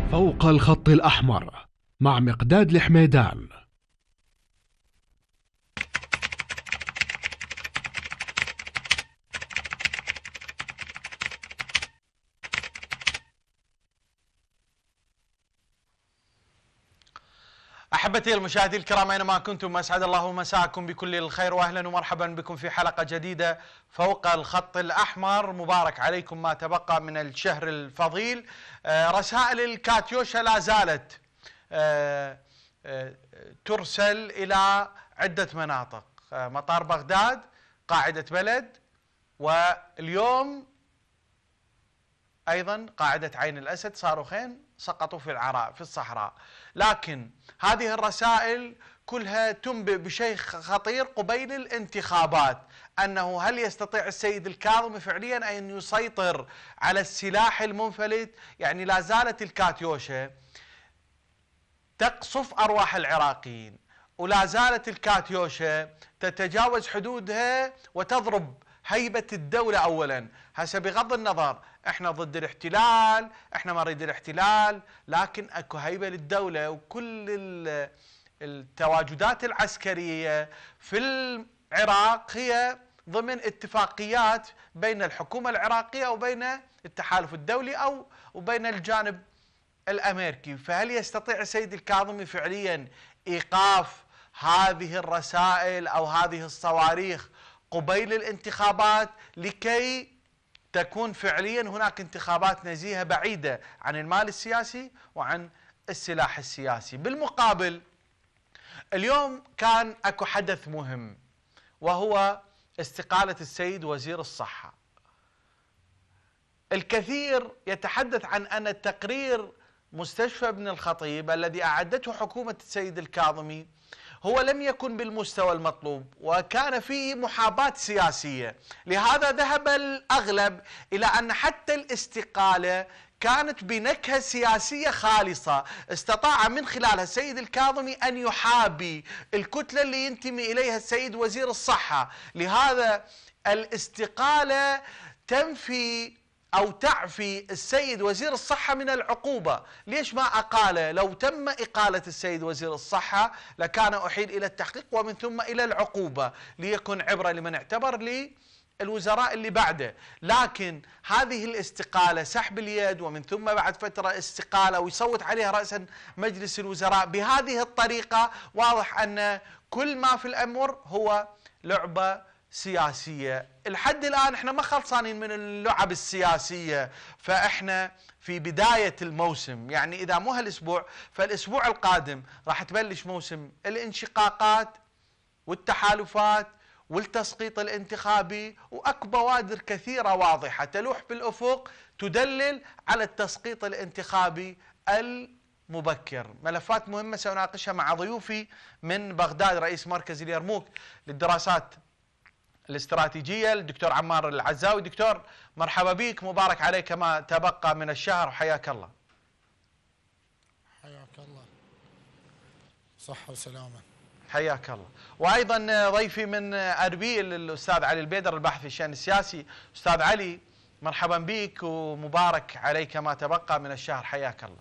فوق الخط الأحمر مع مقداد الحميدان. أحبتي المشاهدين الكرام أينما كنتم، أسعد الله مساءكم بكل الخير وأهلا ومرحبا بكم في حلقة جديدة فوق الخط الأحمر. مبارك عليكم ما تبقى من الشهر الفضيل. رسائل الكاتيوشا لا زالت ترسل إلى عدة مناطق، مطار بغداد، قاعدة بلد، واليوم أيضا قاعدة عين الأسد. صاروخين سقطوا في الصحراء. لكن هذه الرسائل كلها تنبئ بشيء خطير قبيل الانتخابات، أنه هل يستطيع السيد الكاظمي فعليا أن يسيطر على السلاح المنفلت؟ يعني لا زالت الكاتيوشا تقصف أرواح العراقيين، ولا زالت الكاتيوشا تتجاوز حدودها وتضرب هيبة الدولة. أولا هسه بغض النظر احنا ضد الاحتلال، احنا ما نريد الاحتلال، لكن اكو هيبة للدولة، وكل التواجدات العسكرية في العراق هي ضمن اتفاقيات بين الحكومة العراقية وبين التحالف الدولي أو وبين الجانب الأمريكي. فهل يستطيع السيد الكاظمي فعليا إيقاف هذه الرسائل أو هذه الصواريخ قبيل الانتخابات لكي تكون فعليا هناك انتخابات نزيهة بعيدة عن المال السياسي وعن السلاح السياسي؟ بالمقابل اليوم كان اكو حدث مهم، وهو استقالة السيد وزير الصحة. الكثير يتحدث عن أن التقرير مستشفى ابن الخطيب الذي أعدته حكومة السيد الكاظمي هو لم يكن بالمستوى المطلوب، وكان فيه محاباة سياسية. لهذا ذهب الأغلب إلى أن حتى الاستقالة كانت بنكهة سياسية خالصة، استطاع من خلالها السيد الكاظمي أن يحابي الكتلة اللي ينتمي إليها السيد وزير الصحة. لهذا الاستقالة تنفي أو تعفي السيد وزير الصحة من العقوبة. ليش ما أقاله؟ لو تم إقالة السيد وزير الصحة لكان أحيل إلى التحقيق ومن ثم إلى العقوبة، ليكن عبرة لمن اعتبر للوزراء اللي بعده. لكن هذه الاستقالة، سحب اليد ومن ثم بعد فترة استقالة ويصوت عليها رأسا مجلس الوزراء بهذه الطريقة، واضح أن كل ما في الأمر هو لعبة سياسية. الحد الآن احنا ما خلصانين من اللعب السياسية، فاحنا في بداية الموسم. يعني إذا مو هالأسبوع فالأسبوع القادم راح تبلش موسم الانشقاقات والتحالفات والتسقيط الانتخابي، وأكو بوادر كثيرة واضحة تلوح بالأفق تدلل على التسقيط الانتخابي المبكر. ملفات مهمة سأناقشها مع ضيوفي من بغداد، رئيس مركز اليرموك للدراسات الاستراتيجية الدكتور عمار العزاوي. دكتور مرحبا بك، مبارك عليك ما تبقى من الشهر، وحياك الله. حياك الله، صحة وسلامة. حياك الله. وأيضا ضيفي من أربيل الأستاذ علي البيدر، الباحث في الشأن السياسي. أستاذ علي مرحبا بك ومبارك عليك ما تبقى من الشهر، حياك الله.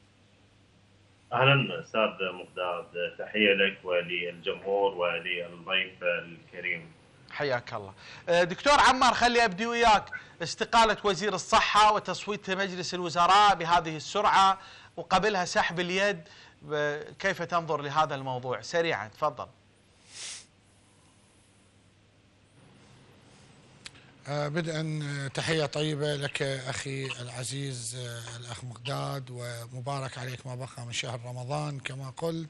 أهلا أستاذ مقداد، تحية لك وللجمهور وللضيف الكريم. حياك الله. دكتور عمار، خلي أبدي وياك. استقالة وزير الصحة وتصويت مجلس الوزراء بهذه السرعة وقبلها سحب اليد، كيف تنظر لهذا الموضوع؟ سريعا تفضل. بدءا تحية طيبة لك أخي العزيز الأخ مقداد، ومبارك عليك ما بقى من شهر رمضان كما قلت،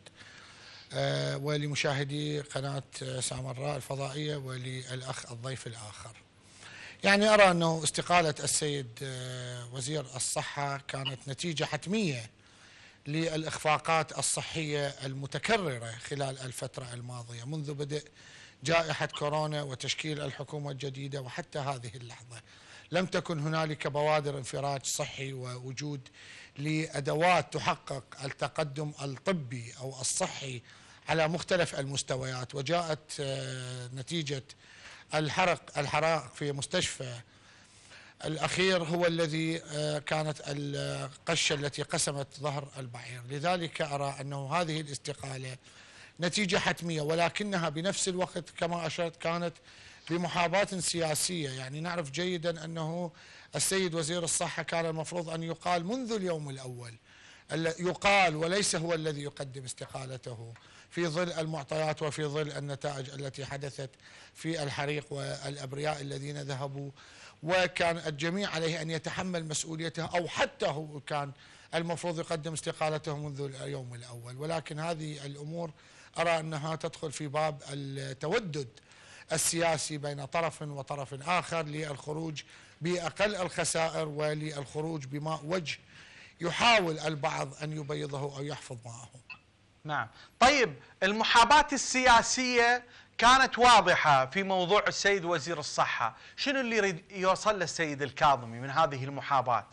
ولمشاهدي قناة سامراء الفضائية وللأخ الضيف الآخر. يعني أرى أنه استقالة السيد وزير الصحة كانت نتيجة حتمية للإخفاقات الصحية المتكررة خلال الفترة الماضية منذ بدء جائحة كورونا وتشكيل الحكومة الجديدة وحتى هذه اللحظة. لم تكن هنالك بوادر انفراج صحي ووجود لأدوات تحقق التقدم الطبي أو الصحي على مختلف المستويات، وجاءت نتيجة الحرائق في مستشفى الأخير هو الذي كانت القشة التي قسمت ظهر البعير. لذلك أرى أنه هذه الاستقالة نتيجة حتمية، ولكنها بنفس الوقت كما أشرت كانت بمحاباة سياسية. يعني نعرف جيدا أنه السيد وزير الصحة كان المفروض أن يقال منذ اليوم الأول، يقال وليس هو الذي يقدم استقالته في ظل المعطيات وفي ظل النتائج التي حدثت في الحريق والأبرياء الذين ذهبوا، وكان الجميع عليه أن يتحمل مسؤوليته، أو حتى هو كان المفروض يقدم استقالته منذ اليوم الأول. ولكن هذه الأمور أرى أنها تدخل في باب التودد السياسي بين طرف وطرف آخر للخروج بأقل الخسائر وللخروج بماء وجه يحاول البعض أن يبيضه أو يحفظ ماءه. نعم. طيب المحاباة السياسية كانت واضحة في موضوع السيد وزير الصحة، شنو اللي يريد يوصل له السيد الكاظمي من هذه المحاباة؟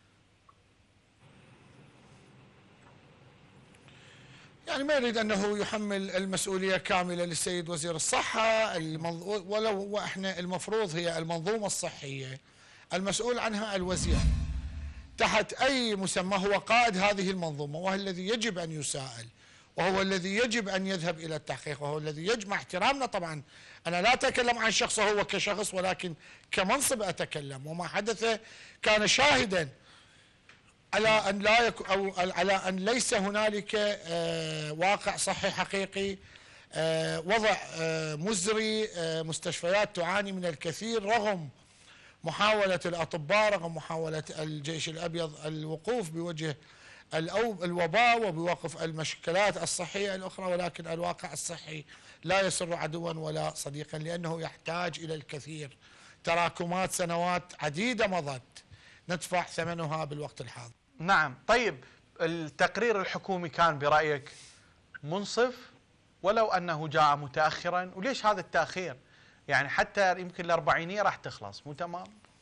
يعني ما يريد أنه يحمل المسؤولية كاملة للسيد وزير الصحة، ولو احنا المفروض هي المنظومة الصحية المسؤول عنها الوزير تحت أي مسمى، هو قائد هذه المنظومة، وهو الذي يجب أن يسائل، وهو الذي يجب أن يذهب إلى التحقيق، وهو الذي يجمع احترامنا. طبعا أنا لا أتكلم عن شخصه هو كشخص، ولكن كمنصب أتكلم. وما حدث كان شاهدا على أن لا أو على أن ليس هنالك واقع صحي حقيقي، وضع مزري، مستشفيات تعاني من الكثير رغم محاولة الأطباء، رغم محاولة الجيش الأبيض الوقوف بوجه الوباء وبوقف المشكلات الصحية الأخرى، ولكن الواقع الصحي لا يسر عدوا ولا صديقا، لأنه يحتاج إلى الكثير. تراكمات سنوات عديدة مضت ندفع ثمنها بالوقت الحاضر. نعم. طيب التقرير الحكومي كان برأيك منصف ولو أنه جاء متأخرا؟ وليش هذا التأخير؟ يعني حتى يمكن الأربعينية راح تخلص، مو تمام؟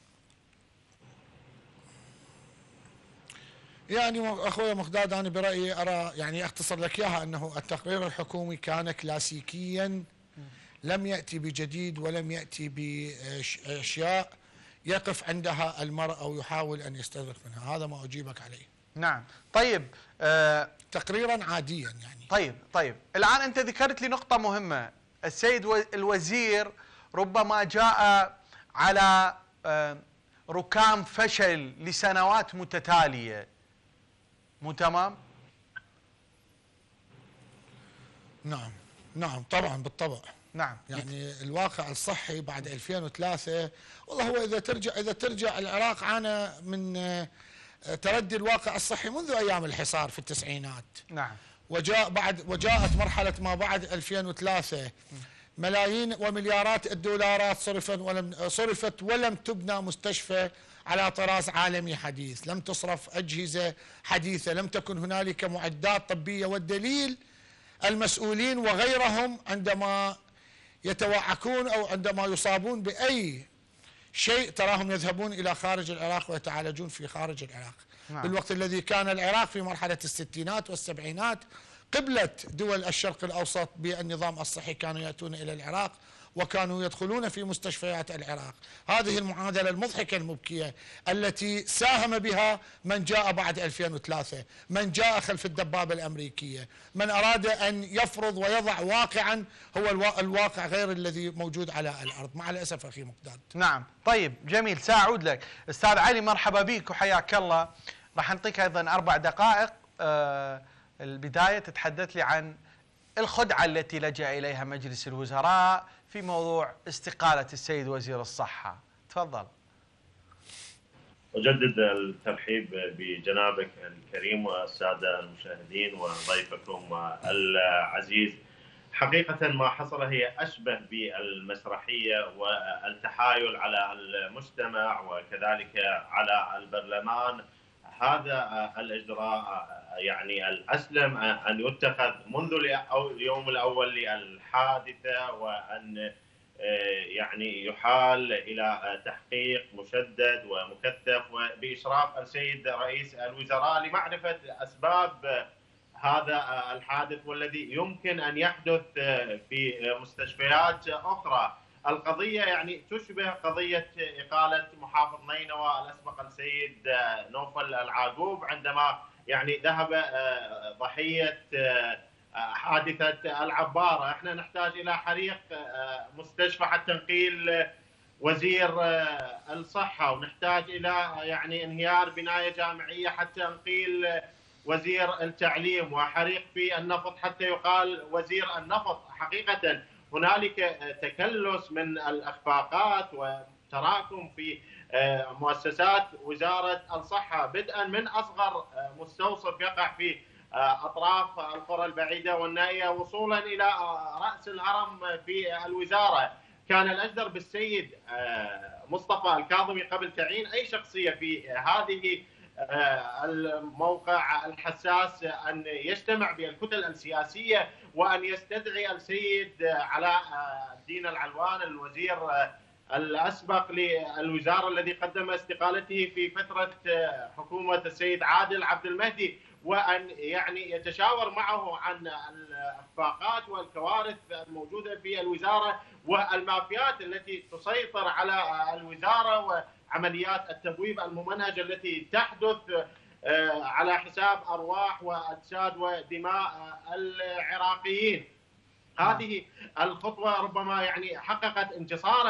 يعني أخوي مقداد، أنا برأيي أرى يعني أختصر لك إياها أنه التقرير الحكومي كان كلاسيكيا، لم يأتي بجديد ولم يأتي بأشياء يقف عندها المرء أو يحاول أن يستدرك منها. هذا ما أجيبك عليه. نعم. طيب تقريرا عاديا يعني. طيب الآن أنت ذكرت لي نقطة مهمة، السيد الوزير ربما جاء على ركام فشل لسنوات متتالية، مو تمام؟ نعم طبعا بالطبع. نعم. يعني الواقع الصحي بعد 2003 والله هو إذا ترجع العراق عانى من تردي الواقع الصحي منذ أيام الحصار في التسعينات. نعم. وجاءت مرحلة ما بعد 2003 ملايين ومليارات الدولارات صرفت ولم تبنى مستشفى على طراز عالمي حديث، لم تصرف أجهزة حديثة، لم تكن هنالك معدات طبية. والدليل المسؤولين وغيرهم عندما يتوعكون أو عندما يصابون بأي شيء تراهم يذهبون إلى خارج العراق ويتعالجون في خارج العراق. نعم. بالوقت الذي كان العراق في مرحلة الستينات والسبعينات قبلة دول الشرق الأوسط بالنظام الصحي كانوا يأتون إلى العراق وكانوا يدخلون في مستشفيات العراق. هذه المعادلة المضحكة المبكية التي ساهم بها من جاء بعد 2003، من جاء خلف الدبابة الأمريكية، من أراد أن يفرض ويضع واقعا هو الواقع غير الذي موجود على الأرض، مع الأسف أخي مقداد. نعم. طيب جميل، سأعود لك أستاذ علي، مرحبا بك وحياك الله. راح نعطيك أيضا 4 دقائق. البداية تتحدث لي عن الخدعة التي لجأ إليها مجلس الوزراء في موضوع استقالة السيد وزير الصحة. تفضل. أجدد الترحيب بجنابك الكريم والسادة المشاهدين وضيفكم العزيز. حقيقة ما حصل هي أشبه بالمسرحية والتحايل على المجتمع وكذلك على البرلمان. هذا الإجراء يعني الأسلم أن يتخذ منذ اليوم الأول للحادثة، وأن يعني يحال إلى تحقيق مشدد ومكثف وبإشراف السيد رئيس الوزراء لمعرفة أسباب هذا الحادث والذي يمكن أن يحدث في مستشفيات أخرى. القضية يعني تشبه قضية إقالة محافظ نينوى الأسبق السيد نوفل العاقوب عندما يعني ذهب ضحية حادثة العبارة. احنا نحتاج إلى حريق مستشفى حتى نقيل وزير الصحة، ونحتاج إلى يعني انهيار بناية جامعية حتى نقيل وزير التعليم، وحريق في النفط حتى يقال وزير النفط. حقيقة هنالك تكلس من الأخفاقات وتراكم في مؤسسات وزارة الصحة، بدءا من أصغر مستوصف يقع في أطراف القرى البعيدة والنائية وصولا إلى رأس الهرم في الوزارة. كان الأجدر بالسيد مصطفى الكاظمي قبل تعيين أي شخصية في هذه الموقع الحساس أن يجتمع بالكتل السياسية وأن يستدعي السيد علاء الدين العلوان الوزير الأسبق للوزارة الذي قدم استقالته في فترة حكومة السيد عادل عبد المهدي، وأن يعني يتشاور معه عن الإخفاقات والكوارث الموجودة في الوزارة والمافيات التي تسيطر على الوزارة وعمليات التبويب الممنهجة التي تحدث على حساب أرواح وأجساد ودماء العراقيين. هذه الخطوة ربما يعني حققت انتصارا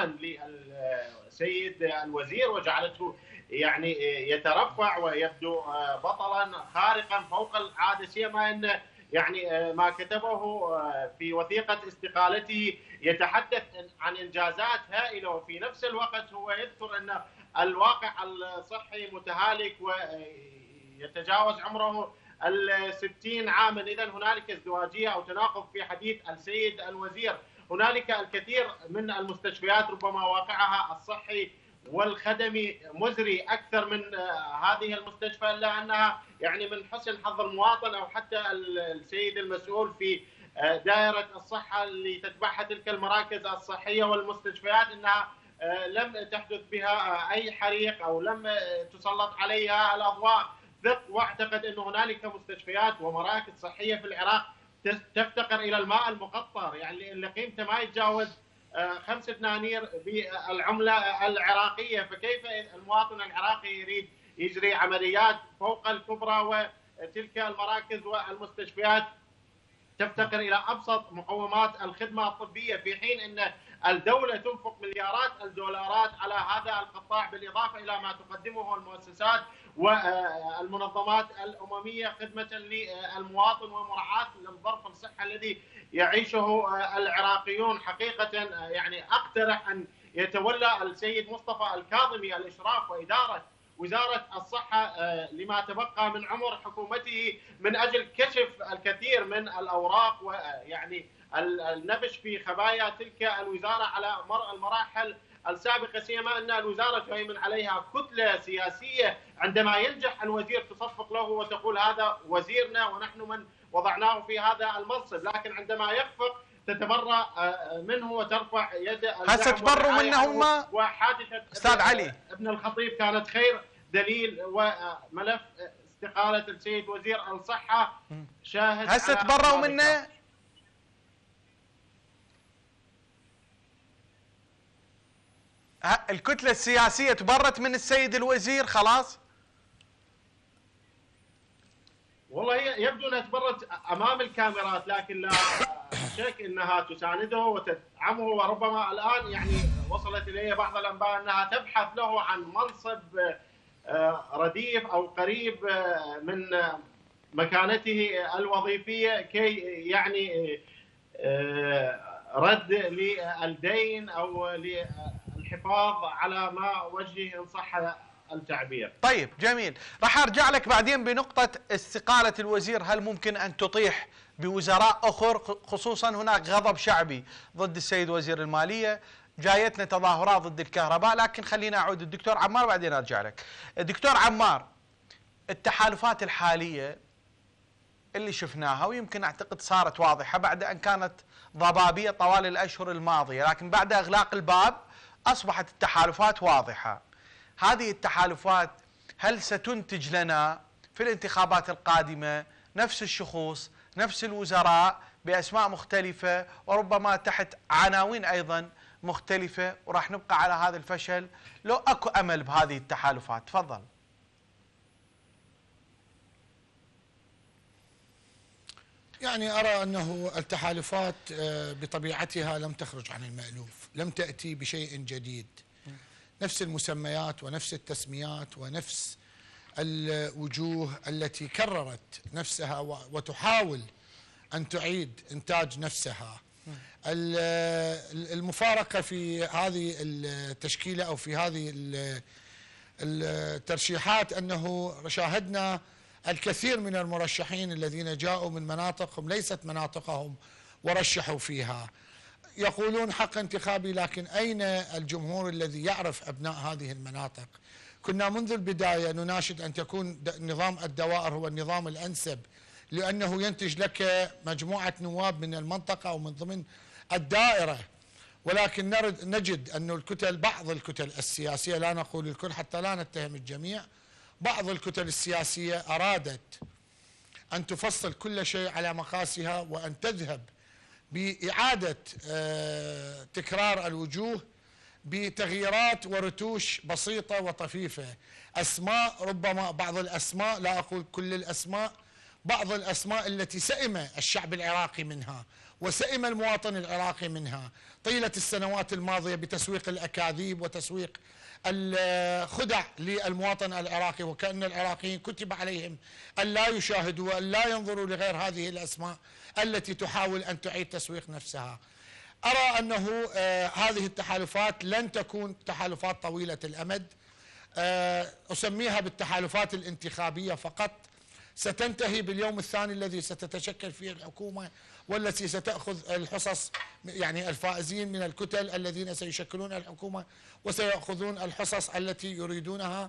للسيد الوزير وجعلته يعني يترفع ويبدو بطلا خارقا فوق العادة، سيما ان يعني ما كتبه في وثيقة استقالته يتحدث عن انجازات هائلة، وفي نفس الوقت هو يذكر ان الواقع الصحي متهالك ويتجاوز عمره 60 عاما. إذا هنالك ازدواجية أو تناقض في حديث السيد الوزير. هنالك الكثير من المستشفيات ربما واقعها الصحي والخدمي مزري أكثر من هذه المستشفى، إلا أنها يعني من حسن حظ المواطن أو حتى السيد المسؤول في دائرة الصحة اللي تتبعها تلك المراكز الصحية والمستشفيات أنها لم تحدث بها أي حريق أو لم تسلط عليها الأضواء. واعتقد أن هنالك مستشفيات ومراكز صحية في العراق تفتقر إلى الماء المقطر، يعني اللي قيمته ما يتجاوز 5 دنانير بالعملة العراقية. فكيف المواطن العراقي يريد يجري عمليات فوق الكبرى وتلك المراكز والمستشفيات تفتقر إلى أبسط مقومات الخدمة الطبية، في حين أن الدولة تنفق مليارات الدولارات على هذا القطاع، بالإضافة إلى ما تقدمه المؤسسات والمنظمات الأممية خدمة للمواطن ومراعاة للظرف الصحي الذي يعيشه العراقيون. حقيقة يعني أقترح أن يتولى السيد مصطفى الكاظمي الإشراف وإدارة وزارة الصحة لما تبقى من عمر حكومته من أجل كشف الكثير من الأوراق ويعني النبش في خبايا تلك الوزارة على مر المراحل السابقة، سيما أن الوزارة تهيمن عليها كتلة سياسية. عندما ينجح الوزير تصفق له وتقول هذا وزيرنا ونحن من وضعناه في هذا المنصب، لكن عندما يخفق تتبرأ منه وترفع يد. هسه تبروا منه هم. وحادثة أستاذ علي ابن الخطيب كانت خير دليل، وملف استقالة السيد وزير الصحة شاهد. هسه تبروا منه. الكتلة السياسية تبرت من السيد الوزير خلاص؟ والله يبدو انها تبرت امام الكاميرات، لكن لا شك انها تسانده وتدعمه، وربما الان يعني وصلت الي بعض الانباء انها تبحث له عن منصب رديف او قريب من مكانته الوظيفيه كي يعني رد للدين او الحفاظ على ما وجهه ان صح التعبير. طيب جميل، راح ارجع لك بعدين بنقطة استقالة الوزير. هل ممكن ان تطيح بوزراء اخر؟ خصوصا هناك غضب شعبي ضد السيد وزير المالية، جايتنا تظاهرات ضد الكهرباء، لكن خلينا اعود الدكتور عمار بعدين ارجع لك. الدكتور عمار، التحالفات الحالية اللي شفناها ويمكن اعتقد صارت واضحة بعد ان كانت ضبابية طوال الاشهر الماضية، لكن بعد اغلاق الباب اصبحت التحالفات واضحة. هذه التحالفات هل ستنتج لنا في الانتخابات القادمة نفس الشخوص، نفس الوزراء بأسماء مختلفة وربما تحت عناوين أيضا مختلفة وراح نبقى على هذا الفشل لو اكو امل بهذه التحالفات. تفضل. يعني أرى أنه التحالفات بطبيعتها لم تخرج عن المألوف، لم تأتي بشيء جديد، نفس المسميات ونفس التسميات ونفس الوجوه التي كررت نفسها وتحاول أن تعيد إنتاج نفسها. المفارقة في هذه التشكيلة أو في هذه الترشيحات أنه شاهدنا الكثير من المرشحين الذين جاءوا من مناطقهم ليست مناطقهم ورشحوا فيها، يقولون حق انتخابي، لكن أين الجمهور الذي يعرف أبناء هذه المناطق؟ كنا منذ البداية نناشد أن تكون نظام الدوائر هو النظام الأنسب، لأنه ينتج لك مجموعة نواب من المنطقة أو من ضمن الدائرة، ولكن نجد أن بعض الكتل السياسية، لا نقول الكل حتى لا نتهم الجميع، بعض الكتل السياسية أرادت أن تفصل كل شيء على مقاسها وأن تذهب بإعادة تكرار الوجوه بتغييرات ورتوش بسيطة وطفيفة. أسماء، ربما بعض الأسماء، لا أقول كل الأسماء، بعض الأسماء التي سئم الشعب العراقي منها وسئم المواطن العراقي منها طيلة السنوات الماضية بتسويق الأكاذيب وتسويق الخدع للمواطن العراقي، وكأن العراقيين كتب عليهم أن لا يشاهدوا وأن لا ينظروا لغير هذه الأسماء التي تحاول أن تعيد تسويق نفسها. أرى أنه هذه التحالفات لن تكون تحالفات طويلة الأمد، أسميها بالتحالفات الانتخابية فقط، ستنتهي باليوم الثاني الذي ستتشكل فيه الحكومة والتي ستأخذ الحصص، يعني الفائزين من الكتل الذين سيشكلون الحكومة وسيأخذون الحصص التي يريدونها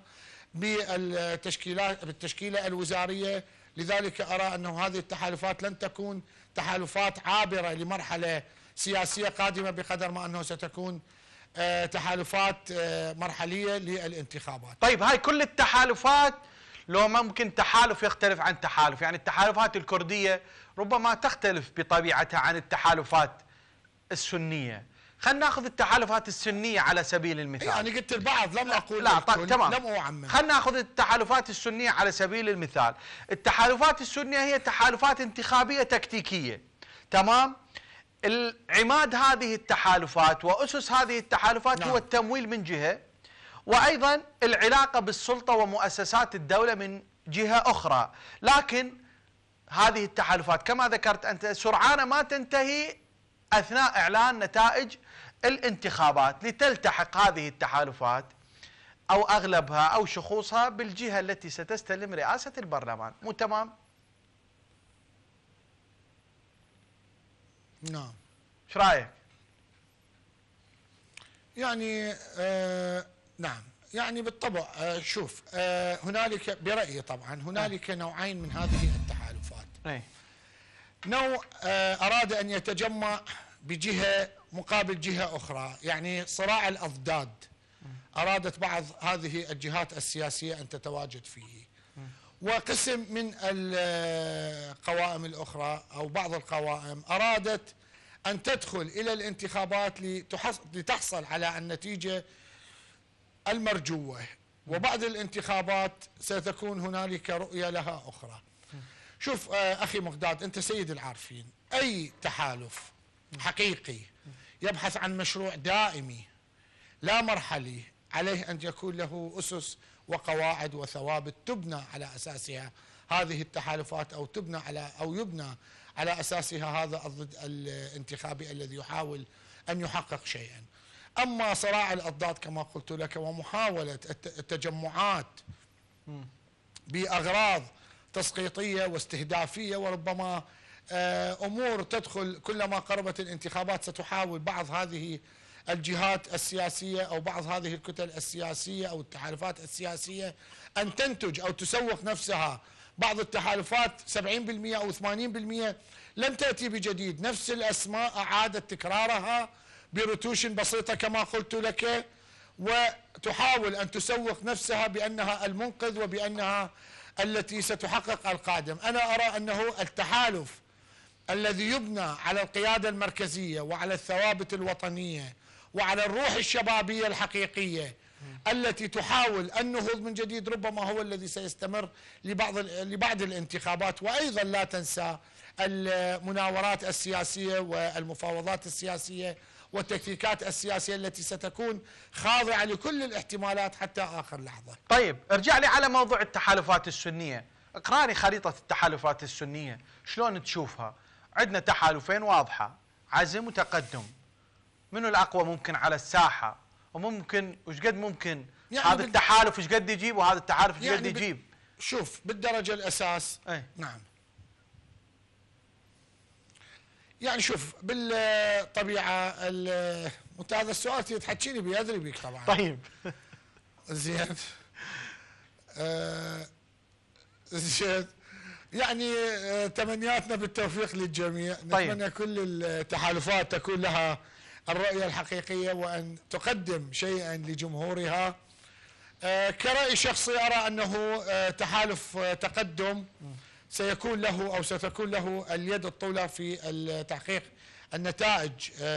بالتشكيلة الوزارية. لذلك أرى أنه هذه التحالفات لن تكون تحالفات عابرة لمرحلة سياسية قادمة، بقدر ما أنه ستكون تحالفات مرحلية للانتخابات. طيب، هاي كل التحالفات لو ممكن تحالف يختلف عن تحالف، يعني التحالفات الكردية ربما تختلف بطبيعتها عن التحالفات السنية. خلينا ناخذ التحالفات السنية على سبيل المثال. يعني قلت البعض، لم أقول لا الكل، تمام، لم أعمم. خلينا ناخذ التحالفات السنية على سبيل المثال. التحالفات السنية هي تحالفات انتخابية تكتيكية، تمام؟ العماد هذه التحالفات وأسس هذه التحالفات هو التمويل من جهة، وأيضا العلاقة بالسلطة ومؤسسات الدولة من جهة أخرى. لكن هذه التحالفات كما ذكرت أنت سرعان ما تنتهي أثناء إعلان نتائج الانتخابات، لتلتحق هذه التحالفات أو أغلبها أو شخوصها بالجهة التي ستستلم رئاسة البرلمان. مو تمام؟ نعم. ايش رايك؟ يعني نعم، يعني بالطبع شوف، هنالك برأيي طبعا هنالك نوعين من هذه التحالفات. نوع أراد أن يتجمع بجهة مقابل جهة أخرى، يعني صراع الأضداد، أرادت بعض هذه الجهات السياسية أن تتواجد فيه، وقسم من القوائم الأخرى أو بعض القوائم أرادت أن تدخل إلى الانتخابات لتحصل على النتيجة المرجوة، وبعد الانتخابات ستكون هنالك رؤية لها أخرى. شوف أخي مقداد، أنت سيد العارفين، أي تحالف حقيقي يبحث عن مشروع دائمي لا مرحلي عليه أن يكون له أسس وقواعد وثوابت تبنى على أساسها هذه التحالفات، أو يبنى على أساسها هذا الضد الانتخابي الذي يحاول أن يحقق شيئا. أما صراع الأضداد كما قلت لك ومحاولة التجمعات بأغراض تسقيطية واستهدافية، وربما أمور تدخل كلما قربت الانتخابات ستحاول بعض هذه الجهات السياسية أو بعض هذه الكتل السياسية أو التحالفات السياسية أن تنتج أو تسوق نفسها. بعض التحالفات 70% أو 80% لم تأتي بجديد، نفس الأسماء أعادت تكرارها برتوش بسيطة كما قلت لك، وتحاول أن تسوق نفسها بأنها المنقذ وبأنها التي ستحقق القادم. أنا أرى أنه التحالف الذي يبنى على القيادة المركزية وعلى الثوابت الوطنية وعلى الروح الشبابية الحقيقية التي تحاول النهوض من جديد، ربما هو الذي سيستمر لبعض الانتخابات. وأيضا لا تنسى المناورات السياسية والمفاوضات السياسية والتكتيكات السياسية التي ستكون خاضعة لكل الاحتمالات حتى آخر لحظة. طيب ارجع لي على موضوع التحالفات السنية، اقرأني خريطة التحالفات السنية شلون تشوفها؟ عندنا تحالفين واضحة، عزم وتقدم، منو الأقوى ممكن على الساحة؟ وممكن وش قد ممكن يعني هذا التحالف ايش قد يجيب وهذا التحالف ايش قد يجيب؟ شوف بالدرجة الأساس نعم، يعني شوف بالطبيعة انت هذا السؤال تحكيني بيه ادري بيك طبعا. طيب زين زين يعني تمنياتنا بالتوفيق للجميع. طيب. نتمنى كل التحالفات تكون لها الرؤية الحقيقية وأن تقدم شيئا لجمهورها. كرأي شخصي أرى أنه تحالف تقدم سيكون له أو ستكون له اليد الطولى في تحقيق النتائج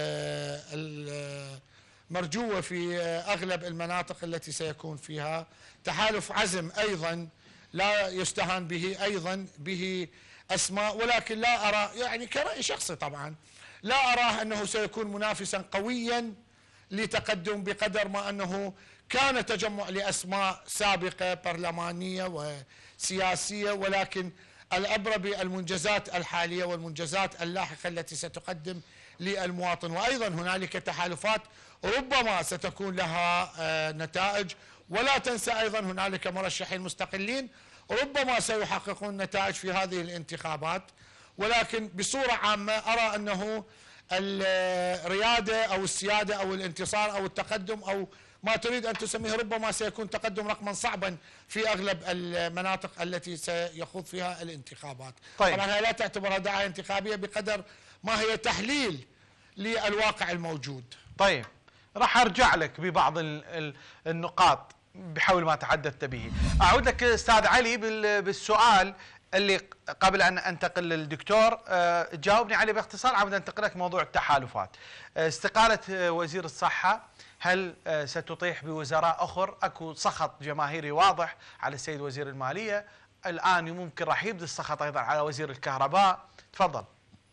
المرجوة في أغلب المناطق التي سيكون فيها. تحالف عزم أيضا لا يستهان به، أيضا به أسماء، ولكن لا أرى يعني كرأي شخصي طبعا لا أراه أنه سيكون منافسا قويا لتقدم بقدر ما أنه كان تجمع لأسماء سابقة برلمانية وسياسية، ولكن الأبرى بالمنجزات الحالية والمنجزات اللاحقة التي ستقدم للمواطن. وأيضا هنالك تحالفات ربما ستكون لها نتائج، ولا تنسى أيضا هنالك مرشحين مستقلين ربما سيحققون نتائج في هذه الانتخابات. ولكن بصورة عامة أرى أنه الريادة أو السيادة أو الانتصار أو التقدم أو ما تريد أن تسميه ربما سيكون تقدم رقما صعبا في أغلب المناطق التي سيخوض فيها الانتخابات. طيب. طبعا هي لا تعتبرها دعاية انتخابية بقدر ما هي تحليل للواقع الموجود. طيب راح أرجع لك ببعض النقاط بحول ما تحدثت به. أعود لك أستاذ علي بالسؤال اللي قبل أن أنتقل للدكتور جاوبني عليه باختصار. عاود أنتقل لك موضوع التحالفات. استقالة وزير الصحة هل ستطيح بوزراء أخر؟ أكو سخط جماهيري واضح على السيد وزير المالية، الآن ممكن راح يبدأ السخط أيضا على وزير الكهرباء. تفضل.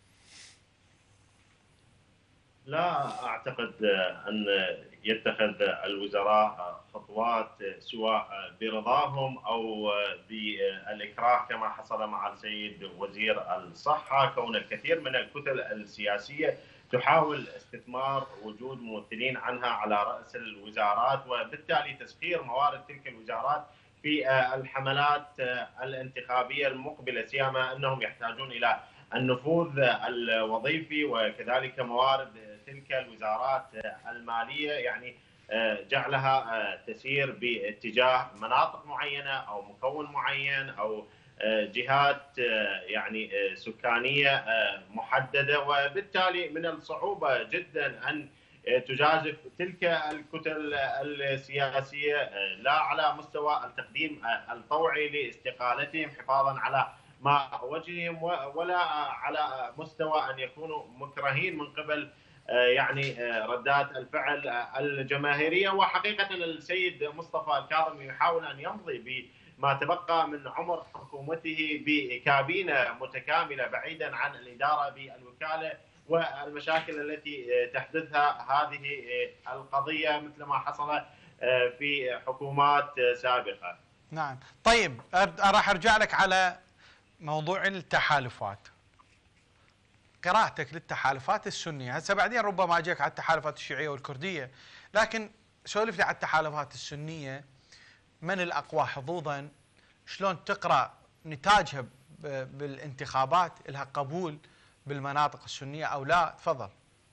لا أعتقد أن يتخذ الوزراء خطوات سواء برضاهم أو بالإكراه كما حصل مع السيد وزير الصحة، كون الكثير من الكتل السياسية تحاول استثمار وجود ممثلين عنها على رأس الوزارات، وبالتالي تسخير موارد تلك الوزارات في الحملات الانتخابية المقبلة، سيما أنهم يحتاجون إلى النفوذ الوظيفي وكذلك موارد تلك الوزارات المالية، يعني جعلها تسير باتجاه مناطق معينة أو مكون معين أو جهات يعني سكانية محددة، وبالتالي من الصعوبة جدا أن تجازف تلك الكتل السياسية لا على مستوى التقديم الطوعي لاستقالتهم حفاظا على ما وجههم، ولا على مستوى أن يكونوا مكرهين من قبل يعني ردات الفعل الجماهيرية. وحقيقة السيد مصطفى الكاظمي يحاول أن يمضي بما تبقى من عمر حكومته بكابينة متكاملة بعيدا عن الإدارة بالوكالة والمشاكل التي تحدثها هذه القضية مثل ما حصل في حكومات سابقة. نعم. طيب راح أرجع لك على موضوع التحالفات، قراءتك للتحالفات السنية. هسه بعدين ربما أجيك على التحالفات الشيعية والكردية، لكن سولف لي على التحالفات السنية. من الأقوى حظوظا؟ شلون تقرأ نتاجها بالانتخابات؟ لها قبول بالمناطق السنية أو لا؟ تفضل.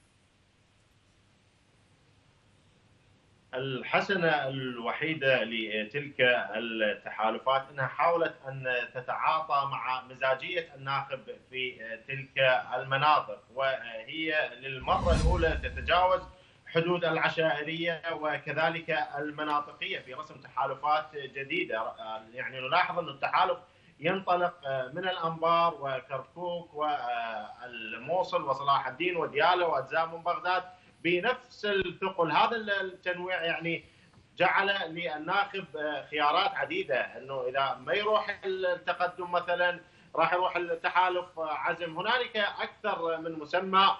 الحسنة الوحيدة لتلك التحالفات أنها حاولت أن تتعاطى مع مزاجية الناخب في تلك المناطق، وهي للمرة الأولى تتجاوز حدود العشائرية وكذلك المناطقية في رسم تحالفات جديدة. يعني نلاحظ أن التحالف ينطلق من الأنبار وكركوك والموصل وصلاح الدين وديالى وأجزاء من بغداد بنفس الثقل. هذا التنويع يعني جعل للناخب خيارات عديدة، انه اذا ما يروح التقدم مثلا راح يروح التحالف عزم. هنالك اكثر من مسمى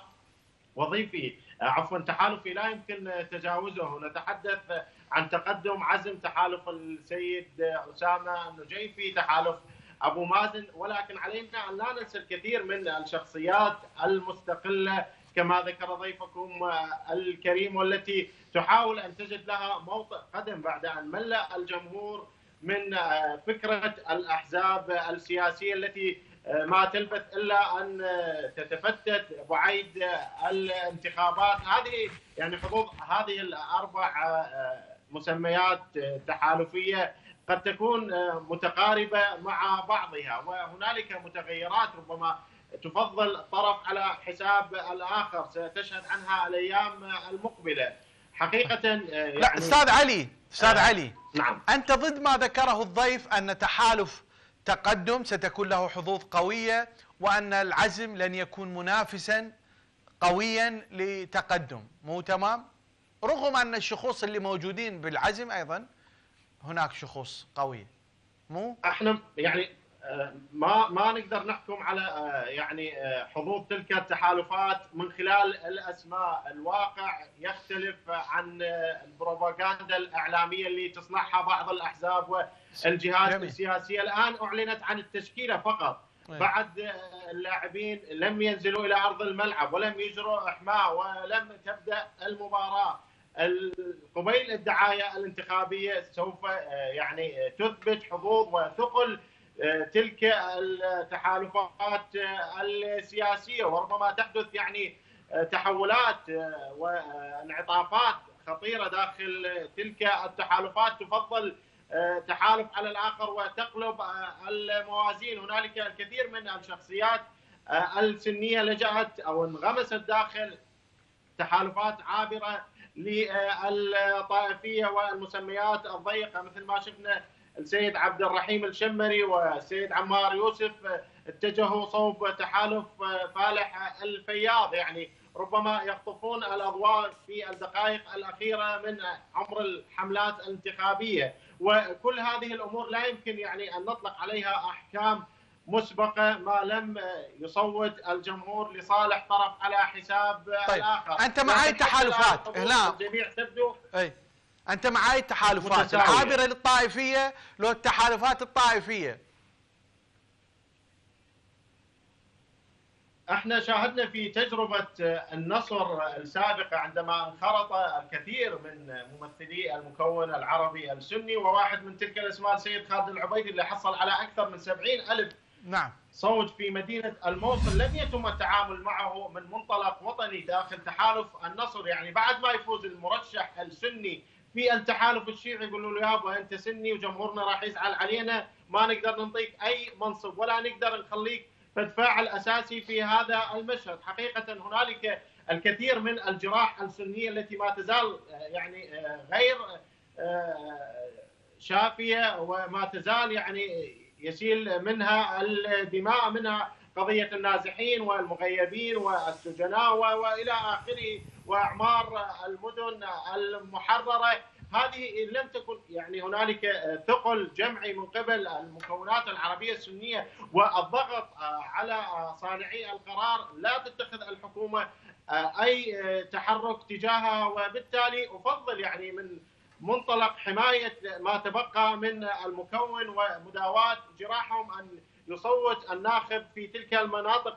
وظيفي تحالفي لا يمكن تجاوزه. نتحدث عن تقدم عزم تحالف السيد أسامة النجيفي، تحالف أبو مازن، ولكن علينا أن لا ننسى الكثير من الشخصيات المستقلة كما ذكر ضيفكم الكريم، والتي تحاول أن تجد لها موطئ قدم بعد أن ملأ الجمهور من فكرة الأحزاب السياسية التي ما تلبث إلا أن تتفتت بعيد الانتخابات. هذه يعني حظوظ هذه الأربع مسميات تحالفية قد تكون متقاربة مع بعضها، وهنالك متغيرات ربما تفضل طرف على حساب الآخر ستشهد عنها الأيام المقبلة حقيقة. يعني لا أستاذ علي نعم، أنت ضد ما ذكره الضيف أن تحالف تقدم ستكون له حظوظ قوية، وأن العزم لن يكون منافسا قويا لتقدم، مو تمام؟ رغم أن الشخوص اللي موجودين بالعزم أيضا هناك شخوص قوية، مو؟ احنا يعني ما نقدر نحكم على يعني حظوظ تلك التحالفات من خلال الاسماء. الواقع يختلف عن البروباغندا الاعلاميه اللي تصنعها بعض الاحزاب والجهات السياسيه. الان اعلنت عن التشكيله فقط، بعد اللاعبين لم ينزلوا الى ارض الملعب ولم يجروا احماء ولم تبدا المباراه. قبيل الدعايه الانتخابيه سوف يعني تثبت حظوظ وثقل تلك التحالفات السياسيه، وربما تحدث يعني تحولات وانعطافات خطيره داخل تلك التحالفات تفضل تحالف على الاخر وتقلب الموازين. هنالك الكثير من الشخصيات السنيه لجأت او انغمست داخل تحالفات عابره للطائفيه والمسميات الضيقه، مثل ما شفنا السيد عبد الرحيم الشمري والسيد عمار يوسف اتجهوا صوب تحالف فالح الفياض. يعني ربما يخطفون الاضواء في الدقائق الاخيره من عمر الحملات الانتخابيه، وكل هذه الامور لا يمكن يعني ان نطلق عليها احكام مسبقه ما لم يصوت الجمهور لصالح طرف على حساب الاخر. انت مع التحالفات هنا الجميع تبدو انت مع التحالفات العابره للطائفيه لو التحالفات الطائفيه؟ احنا شاهدنا في تجربه النصر السابقه عندما انخرط الكثير من ممثلي المكون العربي السني، وواحد من تلك الاسماء السيد خالد العبيدي اللي حصل على اكثر من 70,000 صوت في مدينه الموصل. لم يتم التعامل معه من منطلق وطني داخل تحالف النصر. يعني بعد ما يفوز المرشح السني في التحالف الشيعي يقولوا له يابا انت سني وجمهورنا راح يزعل علينا، ما نقدر نعطيك اي منصب ولا نقدر نخليك فاعل اساسي في هذا المشهد. حقيقه هنالك الكثير من الجراح السنيه التي ما تزال يعني غير شافيه، وما تزال يعني يسيل منها الدماء، منها قضيه النازحين والمغيبين والسجناء والى اخره، واعمار المدن المحرره. هذه لم تكن يعني هنالك ثقل جمعي من قبل المكونات العربيه السنيه والضغط على صانعي القرار لا تتخذ الحكومه اي تحرك تجاهها. وبالتالي افضل يعني من منطلق حمايه ما تبقى من المكون ومداواه جراحهم ان يصوت الناخب في تلك المناطق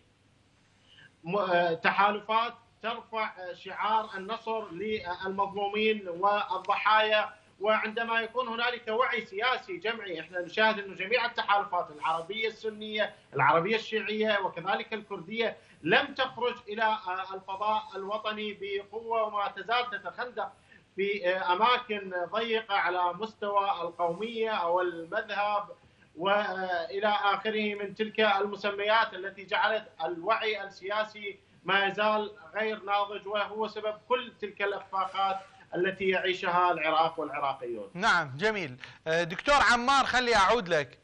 لتحالفات ترفع شعار النصر للمظلومين والضحايا. وعندما يكون هنالك وعي سياسي جمعي، احنا نشاهد انه جميع التحالفات العربيه السنيه، العربيه الشيعيه وكذلك الكرديه لم تخرج الى الفضاء الوطني بقوه، وما تزال تتخندق في اماكن ضيقه على مستوى القوميه او المذهب والى اخره من تلك المسميات التي جعلت الوعي السياسي ما يزال غير ناضج، وهو سبب كل تلك الاخفاقات التي يعيشها العراق والعراقيون. نعم جميل. دكتور عمار خلي اعود لك.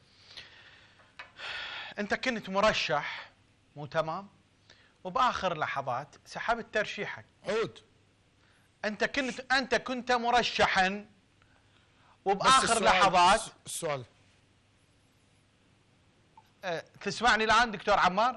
انت كنت مرشح مو تمام، وباخر لحظات سحبت ترشيحك. انت كنت مرشحا وباخر لحظات. السؤال تسمعني الان دكتور عمار؟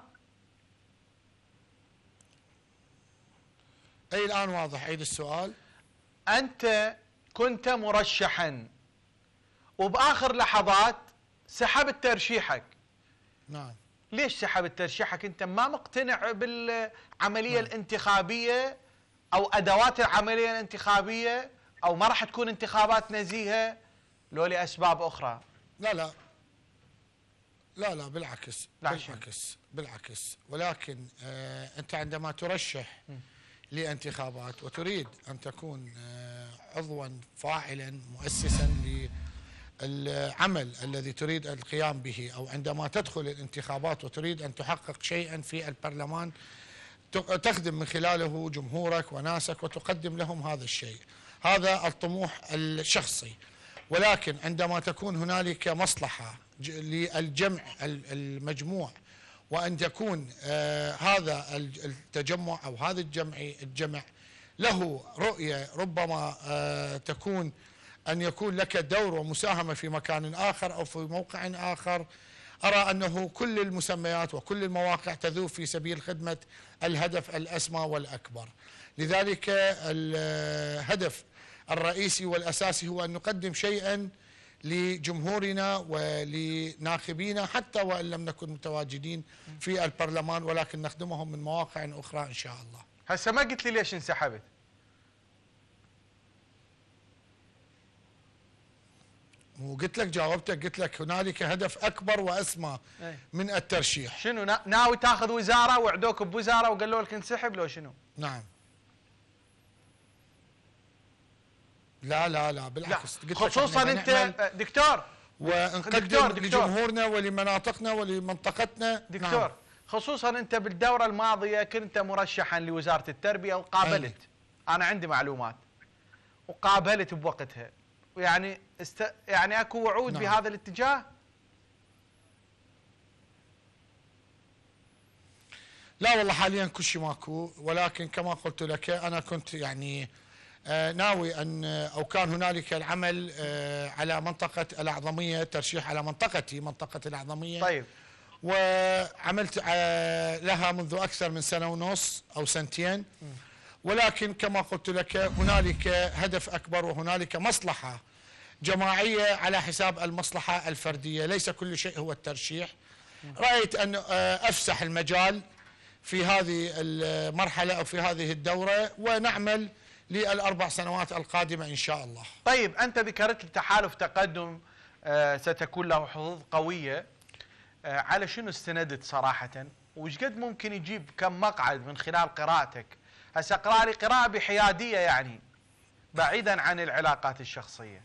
اي الان واضح. عيد السؤال. انت كنت مرشحا وباخر لحظات سحبت ترشيحك. نعم. ليش سحبت ترشيحك؟ انت ما مقتنع بالعمليه الانتخابيه او ادوات العمليه الانتخابيه، او ما راح تكون انتخابات نزيهه، لو لاسباب اخرى؟ لا بالعكس. بالعكس ولكن انت عندما ترشح لانتخابات وتريد ان تكون عضوا فاعلا مؤسسا للعمل الذي تريد القيام به، او عندما تدخل الانتخابات وتريد ان تحقق شيئا في البرلمان تخدم من خلاله جمهورك وناسك وتقدم لهم هذا الشيء، هذا الطموح الشخصي. ولكن عندما تكون هنالك مصلحة للجمع المجموع، وأن يكون هذا التجمع أو هذا الجمع له رؤية، ربما تكون أن يكون لك دور ومساهمة في مكان آخر أو في موقع آخر، أرى أنه كل المسميات وكل المواقع تذوب في سبيل خدمة الهدف الأسمى والأكبر. لذلك الهدف الرئيسي والأساسي هو أن نقدم شيئا لجمهورنا ولناخبينا، حتى وإن لم نكن متواجدين في البرلمان، ولكن نخدمهم من مواقع أخرى إن شاء الله. هسه ما قلت لي ليش انسحبت؟ وقلت لك، جاوبتك، قلت لك هنالك هدف أكبر وأسمى من الترشيح. شنو ناوي تاخذ وزارة وعدوك بوزارة وقالوا لك انسحب لو شنو؟ نعم. لا بالعكس. لا. خصوصا انت دكتور ونقدم لجمهورنا ولمناطقنا ولمنطقتنا. دكتور نعم. خصوصا انت بالدورة الماضية كنت مرشحا لوزارة التربية وقابلت. انا عندي معلومات وقابلت بوقتها، يعني يعني اكو وعود نعم. بهذا الاتجاه؟ لا والله حاليا كل شيء ماكو، ولكن كما قلت لك انا كنت يعني ناوي ان او كان هنالك العمل على منطقة الأعظمية، ترشيح على منطقتي، منطقة الأعظمية. طيب. وعملت لها منذ أكثر من سنة ونص أو سنتين، ولكن كما قلت لك هنالك هدف أكبر وهنالك مصلحة جماعية على حساب المصلحة الفردية، ليس كل شيء هو الترشيح. رأيت أن أفسح المجال في هذه المرحلة أو في هذه الدورة، ونعمل للأربع سنوات القادمة إن شاء الله. طيب أنت ذكرت التحالف تقدم ستكون له حظوظ قوية، على شنو استندت صراحة؟ وش قد ممكن يجيب كم مقعد من خلال قراءتك؟ هسه اقرأ لي قراءة بحيادية، يعني بعيدا عن العلاقات الشخصية.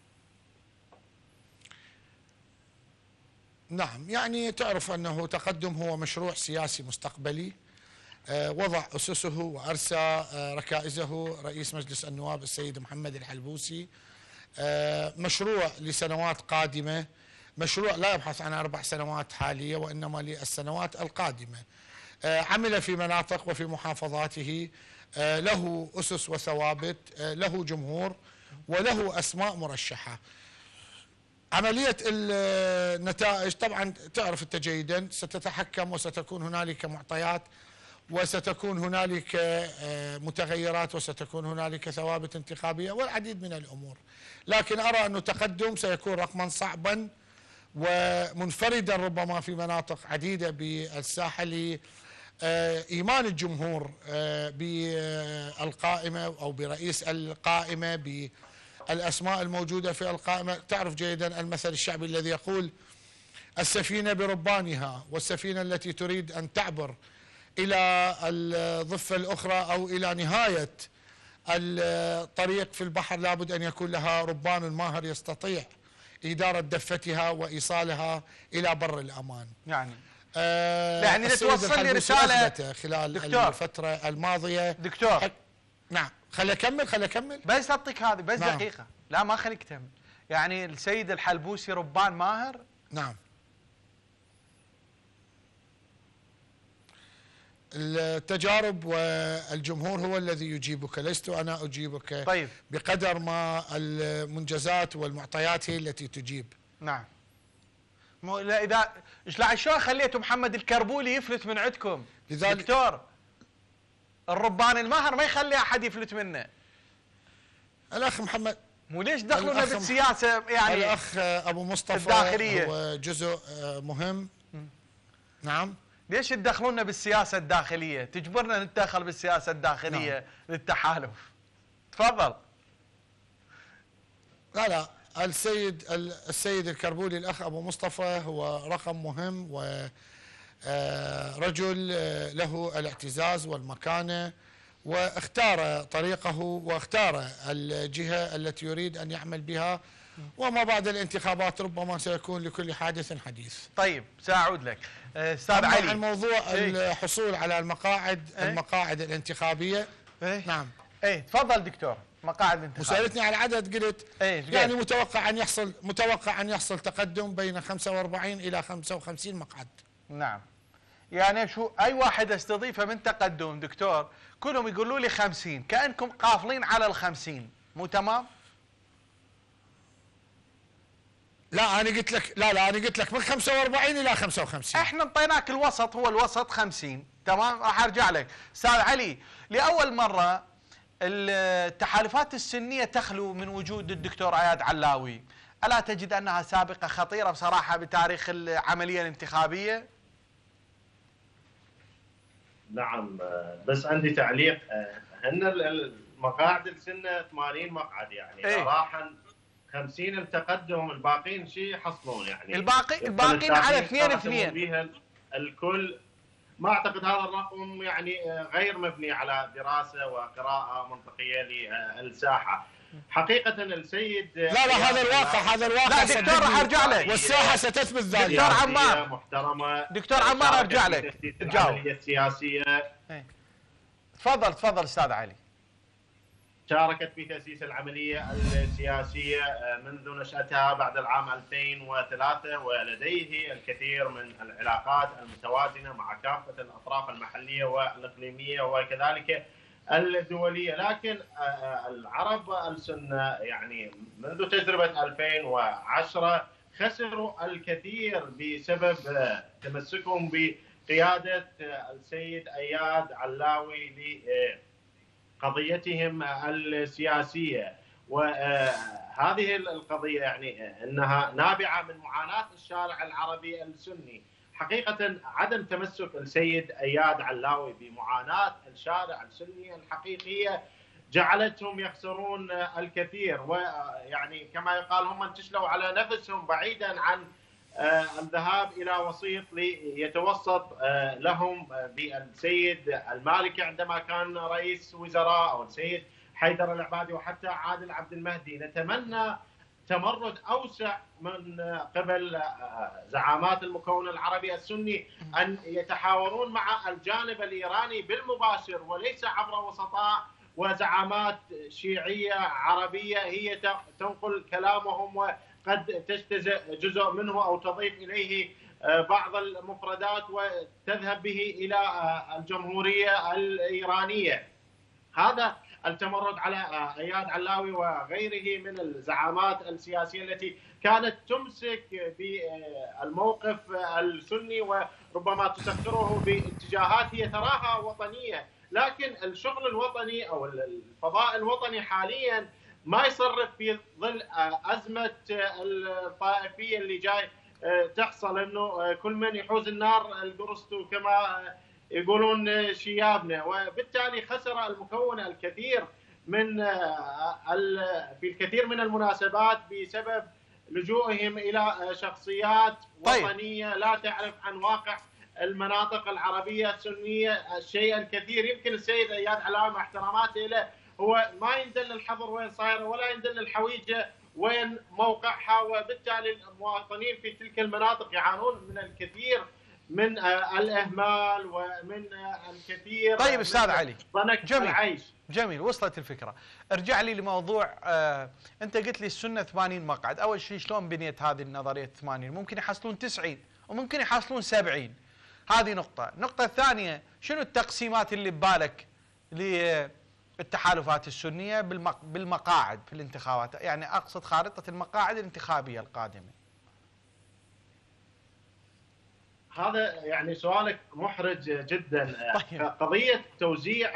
نعم، يعني تعرف أنه تقدم هو مشروع سياسي مستقبلي وضع أسسه وأرسى ركائزه رئيس مجلس النواب السيد محمد الحلبوسي. مشروع لسنوات قادمة، مشروع لا يبحث عن 4 سنوات حالية وإنما للسنوات القادمة. عمل في مناطق وفي محافظاته، له أسس وثوابت، له جمهور وله أسماء مرشحة. عملية النتائج طبعا تعرف أنت جيدا ستتحكم، وستكون هنالك معطيات، وستكون هنالك متغيرات، وستكون هنالك ثوابت انتخابية والعديد من الأمور. لكن أرى أن تقدم سيكون رقما صعبا ومنفردا ربما في مناطق عديدة بالساحة لإيمان الجمهور بالقائمة أو برئيس القائمة، بالأسماء الموجودة في القائمة. تعرف جيدا المثل الشعبي الذي يقول: السفينة بربانها، والسفينة التي تريد أن تعبر إلى الضفة الأخرى أو إلى نهاية الطريق في البحر لابد أن يكون لها ربان ماهر يستطيع إدارة دفتها وإيصالها إلى بر الأمان. يعني توصل لي رسالة خلال دكتور الفترة الماضية. دكتور نعم، خلي أكمل بس أعطيك هذه بس نعم. دقيقة، لا ما خليك تكمل. يعني السيد الحلبوسي ربان ماهر؟ نعم. التجارب والجمهور هو الذي يجيبك، لست أنا أجيبك. طيب. بقدر ما المنجزات والمعطيات هي التي تجيب. نعم. لا اذا شلون خليتوا محمد الكربولي يفلت من عندكم؟ لذلك دكتور الربان الماهر ما يخلي احد يفلت منه. الاخ محمد، مو ليش دخلونا بالسياسه يعني؟ الاخ ابو مصطفى الداخليه هو جزء مهم. نعم. ليش تدخلونا بالسياسه الداخليه؟ تجبرنا نتدخل بالسياسه الداخليه. نعم. للتحالف. تفضل. لا السيد الكربولي الأخ أبو مصطفى هو رقم مهم ورجل له الاعتزاز والمكانة، واختار طريقه واختار الجهة التي يريد أن يعمل بها، وما بعد الانتخابات ربما سيكون لكل حادث حديث. طيب سأعود لك أستاذ علي. الموضوع الحصول على المقاعد الانتخابية. نعم. تفضل دكتور. مقاعد الانتخاب. وسألتني على العدد، قلت يعني متوقع أن يحصل تقدم بين 45 إلى 55 مقعد. نعم. يعني شو أي واحد استضيفه من تقدم دكتور كلهم يقولوا لي 50، كأنكم قافلين على ال50، مو تمام؟ لا أنا قلت لك أنا قلت لك من 45 إلى 55. احنا انطيناك الوسط، هو الوسط 50، تمام؟ راح ارجع لك استاذ علي. لأول مرة التحالفات السنية تخلو من وجود الدكتور اياد علاوي، ألا تجد أنها سابقة خطيرة بصراحة بتاريخ العملية الانتخابية؟ نعم، بس عندي تعليق. هن المقاعد السنة 80 مقعد، يعني صراحة 50 التقدم، الباقيين شيء يحصلون يعني الباقيين على 2 بيها الكل. ما اعتقد هذا الرقم يعني غير مبني على دراسه وقراءه منطقيه للساحه. حقيقه السيد لا هذا الواقع لا دكتور راح ارجع لك، والساحه ستثبت ذلك. دكتور عمار محترمه، دكتور عمار ارجع لك تجاوب السياسيه. تفضل استاذ علي. شاركت في تأسيس العملية السياسية منذ نشأتها بعد العام 2003، ولديه الكثير من العلاقات المتوازنة مع كافة الأطراف المحلية والإقليمية وكذلك الدولية. لكن العرب السنة يعني منذ تجربة 2010 خسروا الكثير بسبب تمسكهم بقيادة السيد اياد علاوي قضيتهم السياسية. وهذه القضية يعني أنها نابعة من معاناة الشارع العربي السني. حقيقة عدم تمسك السيد اياد علاوي بمعاناة الشارع السني الحقيقية جعلتهم يخسرون الكثير، ويعني كما يقال هم انتشلوا على نفسهم بعيدا عن الذهاب إلى وسيط ليتوسط لهم بالسيد المالكي عندما كان رئيس وزراء، أو السيد حيدر العبادي وحتى عادل عبد المهدي. نتمنى تمرد أوسع من قبل زعامات المكون العربي السني أن يتحاورون مع الجانب الإيراني بالمباشر، وليس عبر وسطاء وزعامات شيعية عربية هي تنقل كلامهم قد تجتزئ جزء منه أو تضيف إليه بعض المفردات وتذهب به إلى الجمهورية الإيرانية. هذا التمرد على اياد علاوي وغيره من الزعامات السياسية التي كانت تمسك بالموقف السني وربما تسخره باتجاهات هي تراها وطنية، لكن الشغل الوطني أو الفضاء الوطني حاليا ما يصرف في ظل أزمة الطائفية اللي جاي تحصل، أنه كل من يحوز النار القرصتو كما يقولون شيابنا، وبالتالي خسر المكون الكثير من في الكثير من المناسبات بسبب لجوئهم إلى شخصيات وطنية لا تعرف عن واقع المناطق العربية السنية الشيء الكثير. يمكن السيد اياد علاوي مع احتراماتي له هو ما يندل الحظر وين صايره ولا يندل الحويجه وين موقعها، وبالتالي المواطنين في تلك المناطق يعانون من الكثير من الاهمال ومن الكثير. طيب استاذ علي، جميل جميل، وصلت الفكره. ارجع لي لموضوع انت قلت لي السنه 80 مقعد. اول شيء شلون بنيت هذه النظريه 80؟ ممكن يحصلون 90 وممكن يحصلون 70. هذه نقطة. النقطة الثانية، شنو التقسيمات اللي ببالك للتحالفات السنية بالمقاعد في الانتخابات؟ يعني أقصد خارطة المقاعد الانتخابية القادمة. هذا يعني سؤالك محرج جدا. طيب. قضية توزيع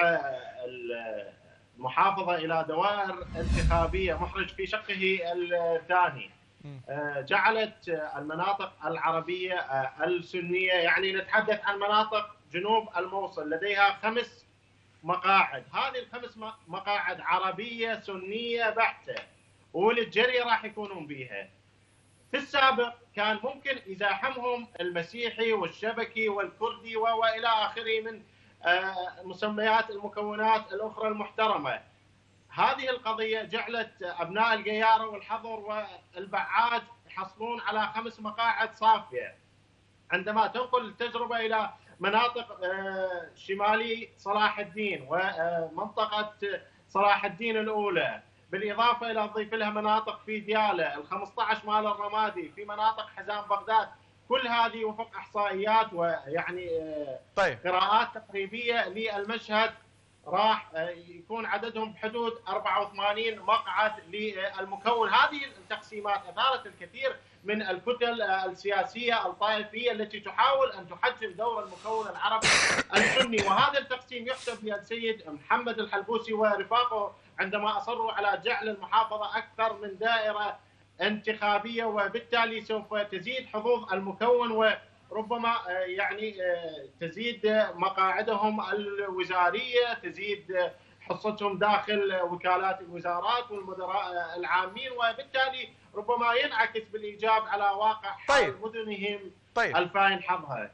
المحافظة إلى دوائر انتخابية محرج في شقه الثاني. جعلت المناطق العربية السنية، يعني نتحدث عن مناطق جنوب الموصل لديها 5 مقاعد. هذه ال5 مقاعد عربية سنية بحتة، والجري راح يكونون بيها. في السابق كان ممكن ازاحمهم المسيحي والشبكي والكردي والى اخره من مسميات المكونات الاخرى المحترمه. هذه القضيه جعلت ابناء القياره والحضر والبعاد يحصلون على 5 مقاعد صافيه. عندما تنقل التجربه الى مناطق شمالي صلاح الدين ومنطقه صلاح الدين الاولى، بالاضافه الى تضيف لها مناطق في دياله، ال15 مال الرمادي، في مناطق حزام بغداد، كل هذه وفق احصائيات ويعني طيب. قراءات تقريبيه للمشهد راح يكون عددهم بحدود 84 مقعد للمكون. هذه التقسيمات اثارت الكثير من الكتل السياسيه الطائفيه التي تحاول ان تحجم دور المكون العربي السني، وهذا التقسيم يحسب للسيد محمد الحلبوسي ورفاقه عندما اصروا على جعل المحافظه اكثر من دائره انتخابيه، وبالتالي سوف تزيد حظوظ المكون وربما يعني تزيد مقاعدهم الوزاريه، تزيد حصتهم داخل وكالات الوزارات والمدراء العامين، وبالتالي ربما ينعكس بالايجاب على واقع حال مدنهم الفاين حظها.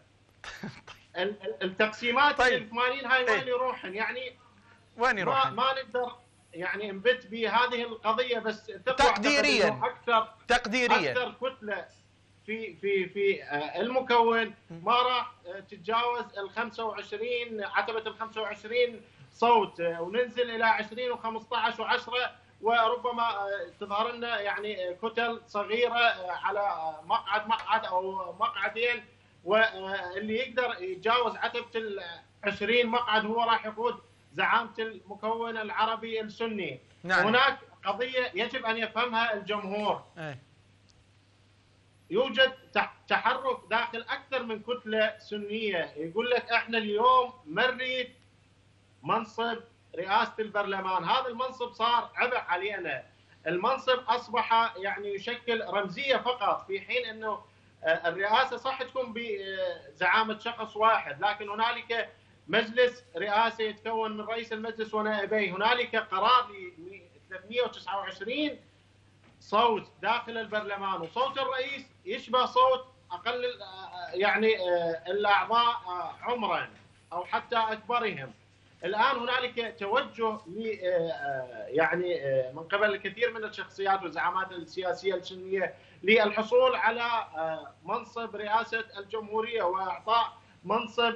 التقسيمات ال 80 هاي وين يروحن؟ يعني وين يروحن؟ ما نقدر يعني نبت بهذه القضيه، بس تقديريا اكثر كتله في المكون ما راح تتجاوز ال 25 عتبه ال 25 صوت، وننزل الى 20 و15 و10، وربما تظهر لنا يعني كتل صغيره على مقعد او مقعدين، واللي يقدر يتجاوز عتبه ال 20 مقعد هو راح يقود زعامه المكون العربي السني. نعم. هناك قضيه يجب ان يفهمها الجمهور. يوجد تحرك داخل اكثر من كتله سنيه، يقول لك احنا اليوم ما نريد منصب رئاسه البرلمان، هذا المنصب صار عبء علينا، المنصب اصبح يعني يشكل رمزيه فقط، في حين انه الرئاسه صح تكون بزعامه شخص واحد، لكن هنالك مجلس رئاسه يتكون من رئيس المجلس ونائبيه، هنالك قرار ل 329 صوت داخل البرلمان، وصوت الرئيس يشبه صوت اقل يعني الاعضاء عمرا او حتى اكبرهم. الان هنالك توجه يعني من قبل الكثير من الشخصيات والزعامات السياسيه السنيه للحصول على منصب رئاسه الجمهوريه واعطاء منصب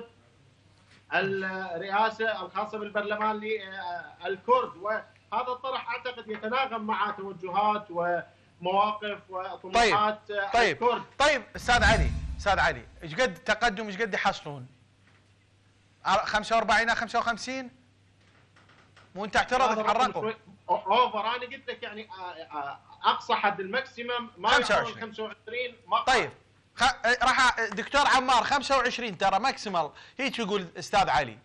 الرئاسه الخاصه بالبرلمان للكرد، وهذا الطرح اعتقد يتناغم مع توجهات ومواقف وطموحات الكرد. طيب استاذ علي، ايش قد تقدم ايش قد يحصلون؟ 45 الى 55؟ مو انت اعترضت على الرقم؟ اوفر، انا قلت لك يعني اقصى حد الماكسيمم ما 25 مقعد. طيب راح دكتور عمار 25 ترى ماكسيمال، هيك يقول استاذ علي.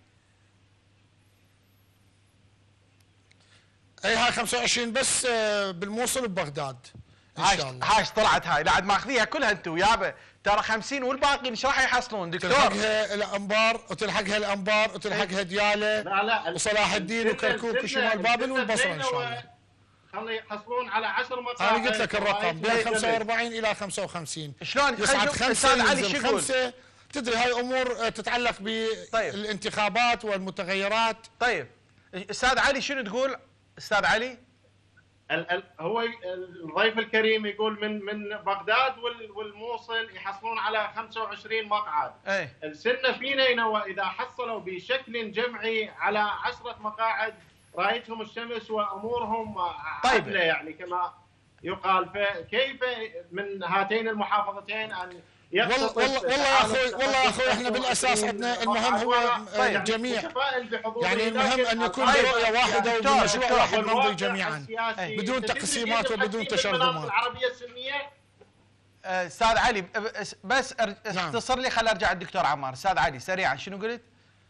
اي هاي 25 بس بالموصل وبغداد ان شاء الله. هاش طلعت هاي بعد ماخذيها كلها انتم ويابا، ترى 50 والباقي ايش راح يحصلون دكتور؟ تلحقها الانبار وتلحقها دياله لا وصلاح الدين وكركوك وشمال بابل والبصره ان شاء الله. خلي يحصلون على 10 مقاعد. انا قلت لك الرقم بين 45 الى 55. شلون يصعد 5 ينزل 5. تدري هاي امور تتعلق بالانتخابات والمتغيرات. طيب استاذ علي شنو تقول استاذ علي؟ هو الضيف الكريم يقول من بغداد والموصل يحصلون على 25 مقعد. السنه فينا واذا حصلوا بشكل جمعي على 10 مقاعد رايتهم الشمس وامورهم عدله يعني كما يقال. فكيف من هاتين المحافظتين ان والله يا اخوي احنا بالاساس عندنا المهم هو الجميع، يعني المهم ان يكون برؤيه واحده وبمشروع واحد نمضي جميعا بدون تقسيمات وبدون تشرذمات. العربيه السنيه. استاذ علي بس اختصر لي، خل ارجع الدكتور عمار. استاذ علي سريعا شنو قلت؟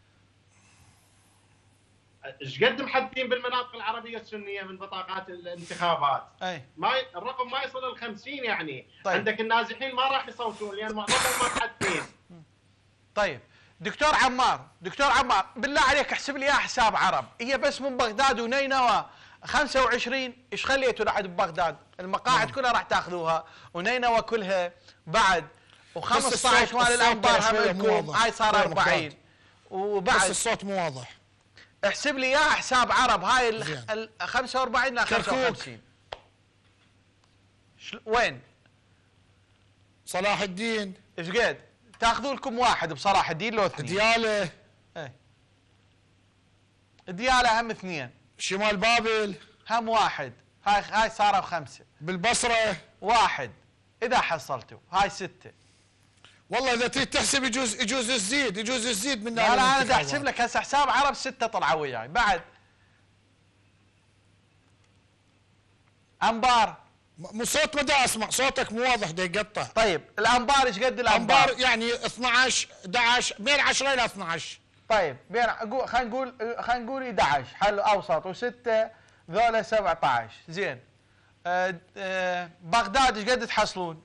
ايش قد محددين بالمناطق العربيه السنيه من بطاقات الانتخابات؟ ما الرقم ما يصل ال 50 يعني. طيب. عندك النازحين ما راح يصوتون لان معظمهم ما محددين. طيب دكتور عمار بالله عليك احسب لي اياها حساب عرب، هي بس من بغداد ونينوى 25، ايش خليتوا لحد ببغداد؟ المقاعد كلها راح تاخذوها ونينوى كلها بعد، و15 مال الانبار همكم، هاي صار 40 وبعد. بس الصوت مو واضح. احسب لي اياها حساب عرب، هاي ال 45 ل 55. وين؟ صلاح الدين ايش قد؟ تاخذوا لكم واحد بصلاح الدين لو اثنين؟ دياله. دياله هم اثنين. شمال بابل هم واحد، هاي صاروا 5. بالبصره واحد اذا حصلتوا، هاي 6. والله اذا تريد تحسب يجوز تزيد من لا انا دا احسب لك هسه حساب عرب 6 طلعوا وياي بعد. انبار مو صوت، ما دا اسمع صوتك مو واضح، دا يقطع. طيب الانبار ايش قد الانبار؟ يعني 12 11 بين 10 الى 12. طيب بين خلينا نقول 11 حل اوسط، و6 ذولا 17. زين بغداد ايش قد تحصلون؟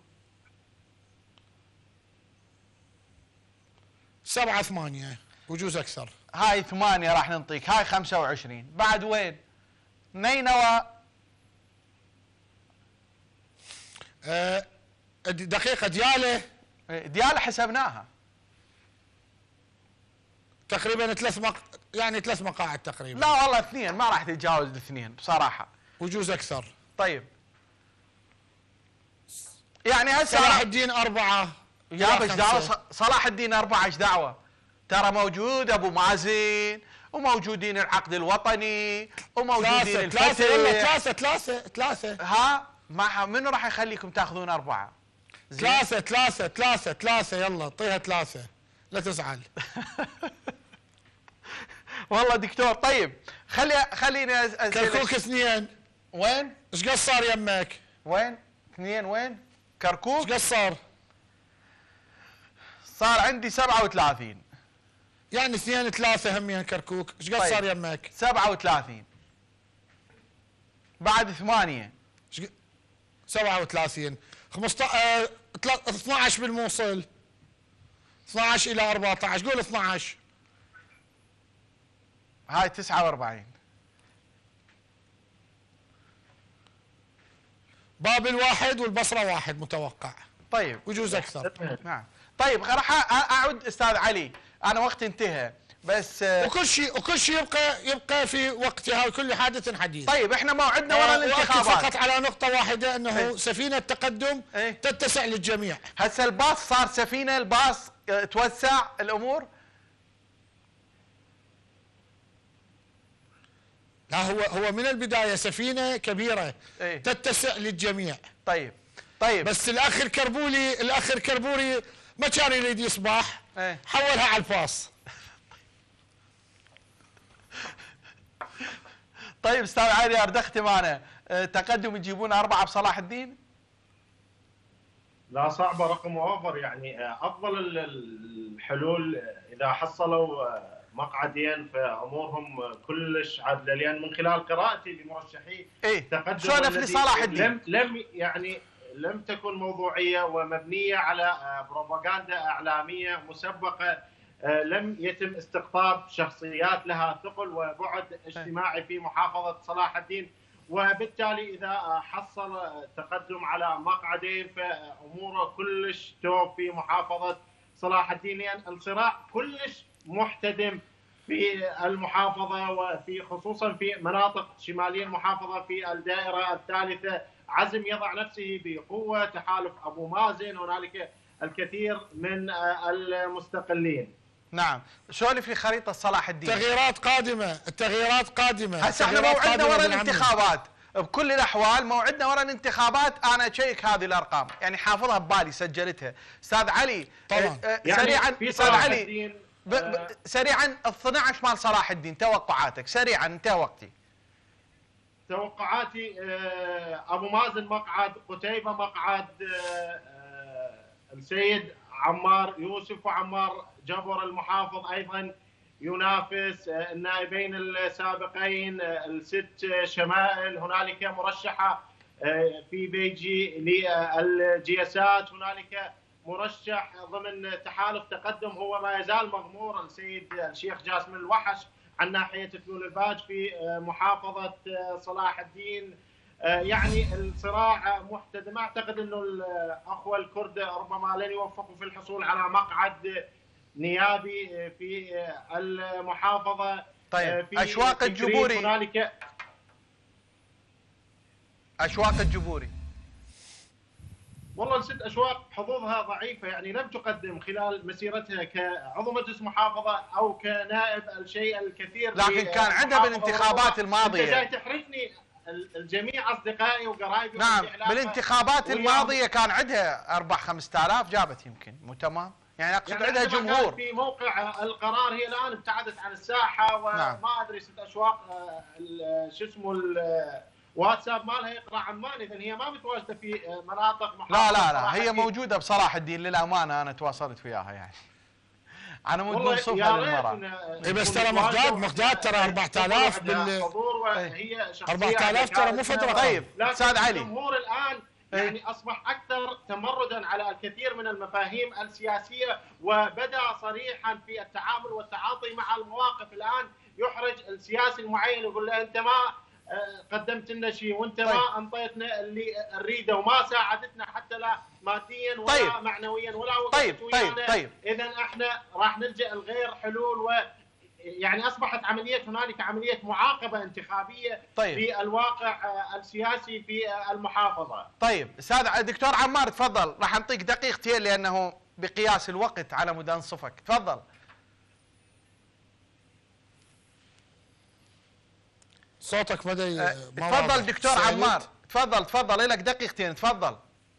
7 8 وجوز اكثر. هاي 8 راح ننطيك، هاي 25. بعد وين؟ نينوى دقيقة. دياله حسبناها تقريبا 3 مقاعد تقريبا. لا والله 2 ما راح تتجاوز ال2 بصراحة، وجوز اكثر. طيب يعني هسه صلاح الدين 4. يا ايش دعوه صلاح الدين 4؟ ايش دعوه؟ ترى موجود ابو مازن وموجودين العقد الوطني وموجودين الفتح. ثلاثة. ها منو راح يخليكم تاخذون 4؟ ثلاثة يلا اعطيها 3 لا تزعل. والله دكتور. طيب خليني كركوك 2. وين؟ ايش قد صار يمك؟ وين؟ 2 وين؟ كركوك ايش قد صار عندي 37. يعني 2 3 همين كركوك. ايش قد صار يمك؟ 37 بعد 8 37. 12 بالموصل، 12 الى 14. قول 12. هاي 49. بابل 1 والبصره 1 متوقع. طيب وجوز اكثر. نعم. طيب راح اعود استاذ علي، انا وقتي انتهى بس وكل شيء يبقى في وقتها وكل حادث حديث. طيب احنا موعدنا ورا الانتخابات. فقط على نقطة واحدة انه سفينة التقدم تتسع للجميع. هسه الباص صار سفينة، الباص توسع الامور. لا هو من البداية سفينة كبيرة تتسع للجميع. طيب بس الاخ الكربوري ما كان يريد يصبح، حولها على الفاص. طيب استاذ علي اردختي معنا، تقدم يجيبون 4 بصلاح الدين؟ لا صعبة، رقم اوفر يعني. افضل الحلول اذا حصلوا مقعدين فامورهم كلش عادله، لان من خلال قراءتي لمرشحي تقدم شلون لصلاح الدين لم تكن موضوعيه ومبنيه على بروباغندا اعلاميه مسبقه. لم يتم استقطاب شخصيات لها ثقل وبعد اجتماعي في محافظه صلاح الدين، وبالتالي اذا حصل تقدم على مقعدين فاموره كلش توب في محافظه صلاح الدين، لان الصراع كلش محتدم في المحافظه وفي خصوصا في مناطق شماليه المحافظه. في الدائره الثالثه عزم يضع نفسه بقوه، تحالف ابو مازن، هنالك الكثير من المستقلين. نعم، سولف لي خريطه صلاح الدين. التغييرات قادمه. هسه احنا موعدنا ورا الانتخابات، بكل الاحوال موعدنا ورا الانتخابات، انا اشيك هذه الارقام، يعني حافظها ببالي سجلتها. استاذ علي طبعا سريعا، يعني استاذ علي سريعا 12 مال صلاح الدين، توقعاتك سريعا، انتهى وقتي. توقعاتي ابو مازن مقعد، قتيبه مقعد، السيد عمار يوسف وعمار جبر المحافظ ايضا ينافس، النائبين السابقين الست شمائل، هنالك مرشحه في بيجي للجياسات، هنالك مرشح ضمن تحالف تقدم هو ما يزال مغمور، السيد الشيخ جاسم الوحش عن ناحيه تلول الباج في محافظه صلاح الدين. يعني الصراع محتدم، اعتقد انه الاخوه الكرد ربما لن يوفقوا في الحصول على مقعد نيابي في المحافظه. طيب في اشواق الجبوري، هنالك اشواق الجبوري والله الست اشواق حظوظها ضعيفه، يعني لم تقدم خلال مسيرتها كعضو مجلس محافظه او كنائب الشيء الكثير، لكن كان عندها بالانتخابات الماضيه. انت جاي تحرجني، الجميع اصدقائي وقرايبي. نعم بالانتخابات الماضيه كان عندها 4-5 آلاف جابت، يمكن مو تمام، يعني اقصد يعني عندها جمهور. في موقع القرار هي الان ابتعدت عن الساحه، وما نعم. ادري ست اشواق شو اسمه الواتساب مالها يقرا عمان، اذا هي ما متواجده في مناطق محافظه. لا هي موجوده بصلاح الدين للامانه، انا تواصلت وياها يعني على مود منصوفها للمراه. بس ترى مقداد ترى 4000 بالحضور، وهي شخصيه 4000 ترى مو فتره. طيب استاذ علي، الجمهور الان يعني اصبح اكثر تمردا على الكثير من المفاهيم السياسيه، وبدا صريحا في التعامل والتعاطي مع المواقف. الان يحرج السياسي المعين يقول له انت ما قدمت لنا شيء، وانت ما انطيتنا اللي نريده، وما ساعدتنا حتى لا ماديا ولا معنويا ولا وقفت ويانا. اذا احنا راح نلجا لغير حلول، يعني اصبحت هنالك عمليه معاقبه انتخابيه في الواقع السياسي في المحافظه. طيب استاذ دكتور عمار تفضل، راح نعطيك دقيقتين لانه بقياس الوقت على مود انصفك، تفضل. صوتك بدا تفضل دكتور عمار، تفضل لك دقيقتين، تفضل.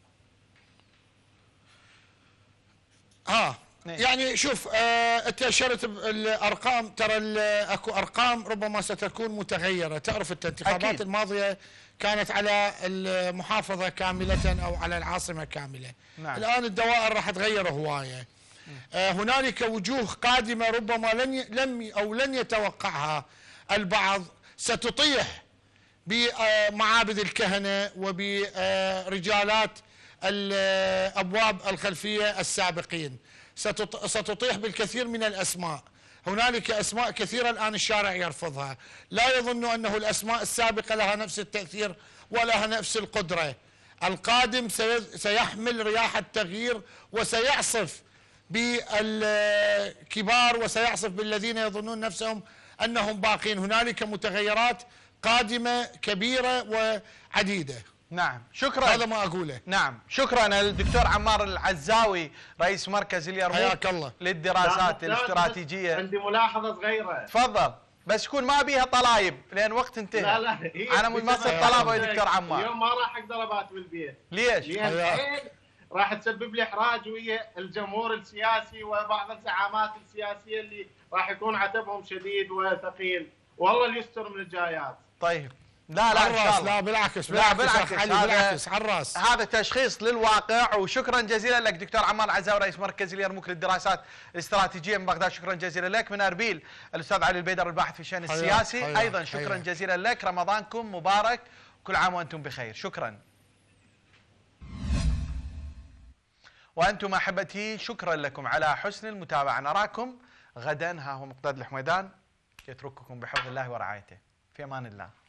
يعني شوف انت اشرت الارقام، ترى اكو ارقام ربما ستكون متغيره، تعرف الانتخابات الماضيه كانت على المحافظه كامله او على العاصمه كامله. نعم. الان الدوائر راح تغير هوايه. هنالك وجوه قادمه ربما لن يتوقعها البعض، ستطيح بمعابد الكهنه وبرجالات الابواب الخلفيه السابقين، ستطيح بالكثير من الاسماء. هنالك اسماء كثيره الان الشارع يرفضها، لا يظن انه الاسماء السابقه لها نفس التاثير ولها نفس القدره. القادم سيحمل رياح التغيير وسيعصف بالكبار وسيعصف بالذين يظنون نفسهم انهم باقين. هنالك متغيرات قادمه كبيره وعديده. نعم شكرا، هذا ما اقوله. نعم شكرا الدكتور عمار العزاوي رئيس مركز اليرموك حياك الله للدراسات الاستراتيجيه. عندي ملاحظه صغيره. تفضل بس يكون ما بيها طلايب لان وقت انتهى. لا انا ممثل طلبه يا دكتور عمار. اليوم ما راح اقدر ابات بالبيت. ليش؟ لان راح تسبب لي احراج ويا الجمهور السياسي وبعض الزعامات السياسيه اللي راح يكون عتبهم شديد وثقيل، والله اللي يستر من الجايات. طيب لا ان شاء الله. لا بالعكس بالعكس على الراس. هذا تشخيص للواقع، وشكرا جزيلا لك دكتور عمار العزاوي رئيس مركز اليرموك للدراسات الاستراتيجيه من بغداد. شكرا جزيلا لك. من اربيل الاستاذ علي البيدر الباحث في الشان السياسي ايضا شكرا جزيلا لك. رمضانكم مبارك، كل عام وانتم بخير. شكرا. وانتم احبتي شكرا لكم على حسن المتابعه. نراكم غدا. ها هو مقداد الحميدان يترككم بحفظ الله ورعايته. في امان الله.